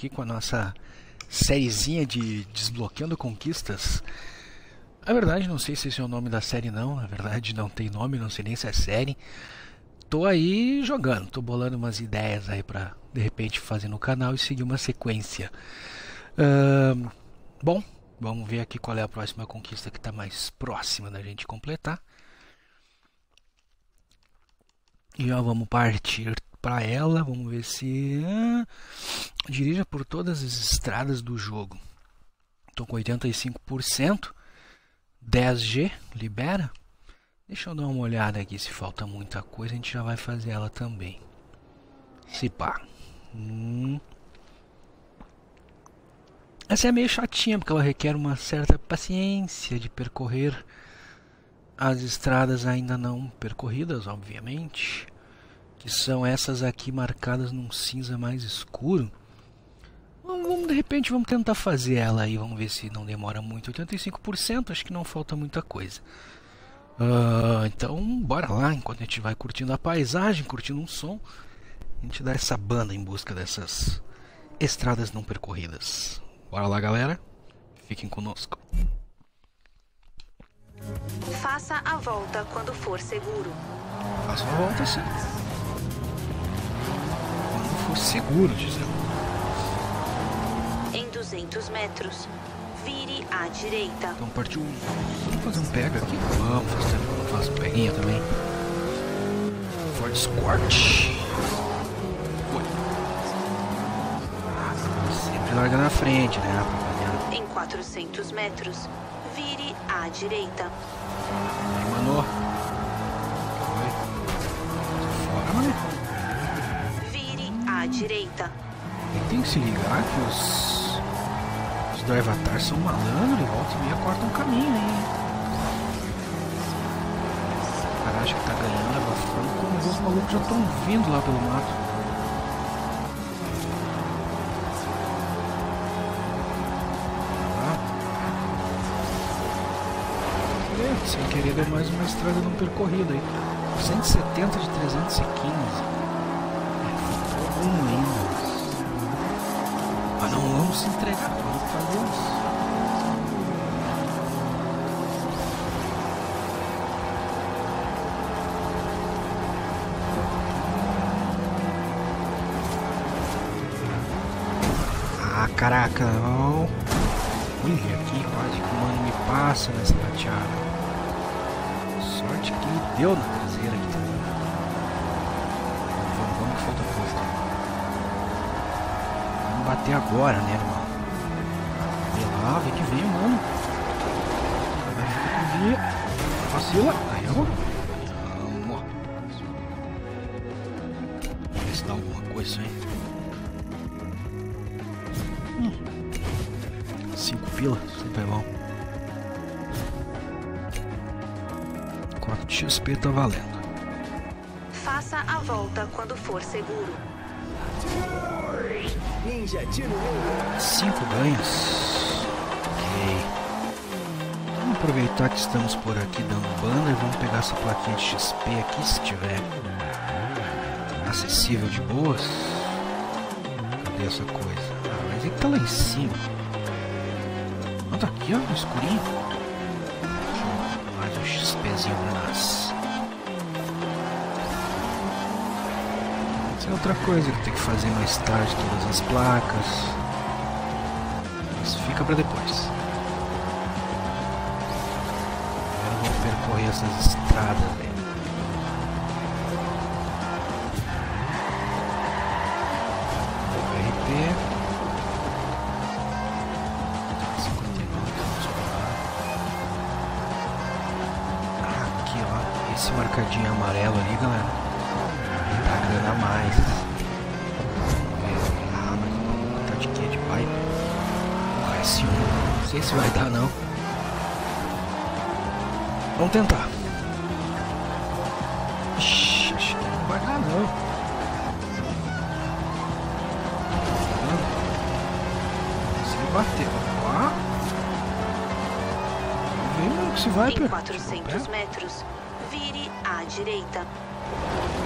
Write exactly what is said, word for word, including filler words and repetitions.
aqui com a nossa sériezinha de Desbloqueando Conquistas. Na verdade, não sei se esse é o nome da série não, na verdade não tem nome, não sei nem se é série. Tô aí jogando, tô bolando umas ideias aí pra, de repente, fazer no canal e seguir uma sequência. Uh, bom, vamos ver aqui qual é a próxima conquista que tá mais próxima da gente completar. E já vamos partir para ela, vamos ver se ah, dirija por todas as estradas do jogo. Estou com oitenta e cinco por cento, dez G, libera. Deixa eu dar uma olhada aqui, se falta muita coisa a gente já vai fazer ela também. Se pá. Hum. Essa é meio chatinha porque ela requer uma certa paciência de percorrer as estradas ainda não percorridas, obviamente, que são essas aqui marcadas num cinza mais escuro. Vamos, vamos, de repente vamos tentar fazer ela aí, vamos ver se não demora muito. Oitenta e cinco por cento, acho que não falta muita coisa. Uh, então bora lá, enquanto a gente vai curtindo a paisagem, curtindo um som, a gente dá essa banda em busca dessas estradas não percorridas. Bora lá, galera, fiquem conosco. Faça a volta quando for seguro. Faça a volta sim. Quando for seguro, diz ela. Em duzentos metros, vire à direita. Então partiu. Vamos fazer um pega aqui? Vamos, faz tempo que eu não faço um peguinha também. Ford Escort. Foi. Sempre larga na frente, né? Em quatrocentos metros, vire à direita. Aí, mano. Foi. Fora, mano. Vire à direita. E tem que se ligar que os, os do Avatar são malandros e volta e meia cortam um caminho aí. O cara acha que tá ganhando, abafando, quando os malucos já estão vindo lá pelo mato. Sem querer deu mais uma estrada não percorrida aí. cento e setenta de trezentos e quinze. É, ficou um ainda. Mas não vamos se entregar, vamos fazer isso. Ah, caraca, não. Olha aqui, quase que o mano me passa nessa prateada. Sorte que ele deu na traseira aqui também. Vamos, vamos que falta pouco. Vamos bater agora, né, irmão? Vem lá, vem que vem, mano. Vai ficar com dia. Vacila. Aí, ó. Vamos. Vamos ver se dá alguma coisa aí. Hum. Cinco pila, sempre é bom. quatro de X P tá valendo. Faça a volta quando for seguro. cinco ganhos. Ok. Vamos aproveitar que estamos por aqui dando banda e vamos pegar essa plaquinha de X P aqui, se tiver acessível de boas. Cadê essa coisa? Ah, mas é que tá lá em cima. Ah, tá aqui, ó, no escurinho. Mais um XPzinho pra nós. Essa é outra coisa que tem que fazer mais tarde, todas as placas. Mas fica pra depois. Agora vamos percorrer essas estradas, velho. R P. Esse marcadinho amarelo ali, galera, dá grana a mais. Ah, mas tá de quê? De pipe? Ah, S um. Não sei se vai dar, não. Vamos tentar. Ixi, acho que não vai dar, não. Se bater, ó. Vem, mano, que se vai, em quatrocentos metros, vire à direita.